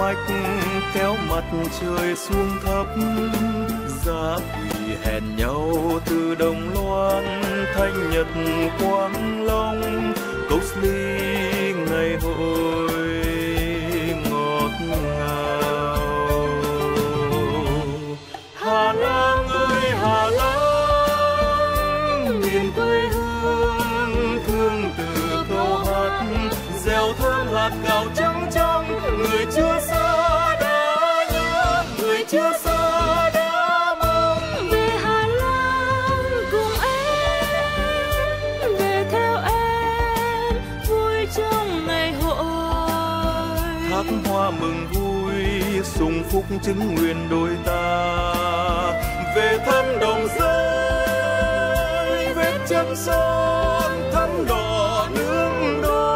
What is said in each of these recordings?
mạch kéo mặt trời xuống thấp, giá thủy hẹn nhau từ đồng loan thanh nhật quang long, cốc ly ngày hội ngọt ngào. Hà Lan ơi Hà Lan, miền quê hương thương từ câu hát, gieo thơm hạt gạo trắng trong người chưa xa đã nhớ, người chưa xa đã mong về Hà Lan cùng em, về theo em vui trong ngày hội. thác hoa mừng vui sung phúc chứng nguyện đôi ta, về thăm đồng giới vết chân son thắm đỏ nương đôi.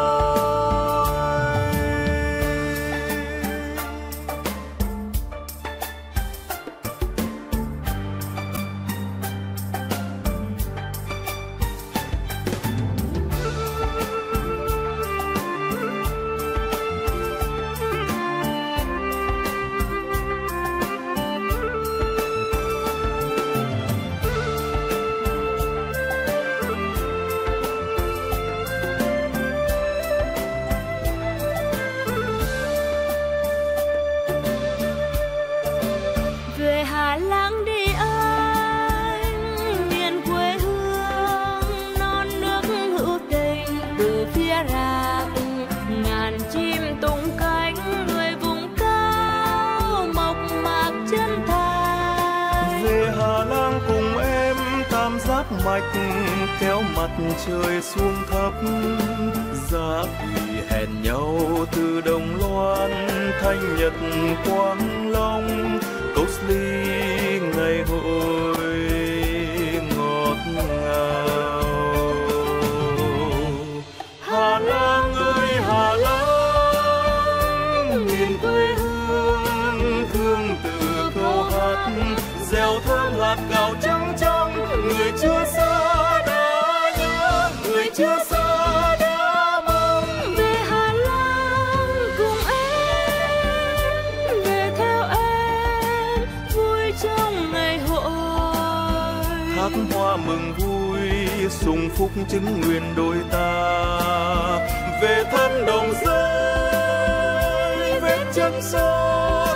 Về Hà Lan đi anh, miền quê hương non nước hữu tình, từ phía rạc ngàn chim tung cánh, người vùng cao mộc mạc chân thành. Về Hà Lan cùng em tam giác mạch kéo mặt trời xuống thấp, giá thủy hẹn nhau từ đồng loan thanh nhật quang long, cốc ly ngày hội ngọt ngào. Hà Lan ơi Hà Lan, miền quê hương thương từ câu hát, gieo thơm hạt gạo trắng trong người chưa xa đã nhớ, người chưa xa đã mong Về Hà Lan cùng em, về theo em vui trong ngày hội. thác hoa mừng vui sung phúc chứng nguyện đôi ta, về thăm đồng giới vết chân son